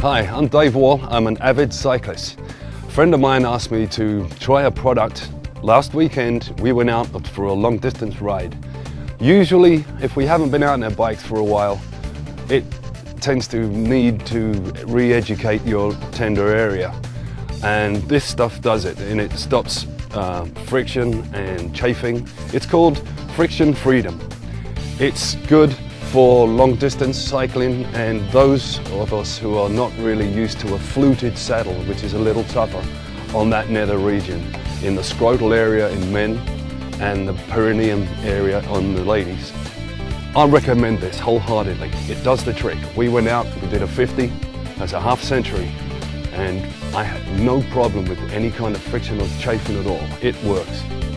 Hi, I'm Dave Wall. I'm an avid cyclist. A friend of mine asked me to try a product. Last weekend we went out for a long distance ride. Usually if we haven't been out on our bikes for a while, it tends to need to re-educate your tender area. And this stuff does it, and it stops friction and chafing. It's called Friction Freedom. It's good for long distance cycling and those of us who are not really used to a fluted saddle, which is a little tougher on that nether region, in the scrotal area in men and the perineum area on the ladies. I recommend this wholeheartedly. It does the trick. We went out, we did a 50, that's a half century, and I had no problem with any kind of friction or chafing at all. It works.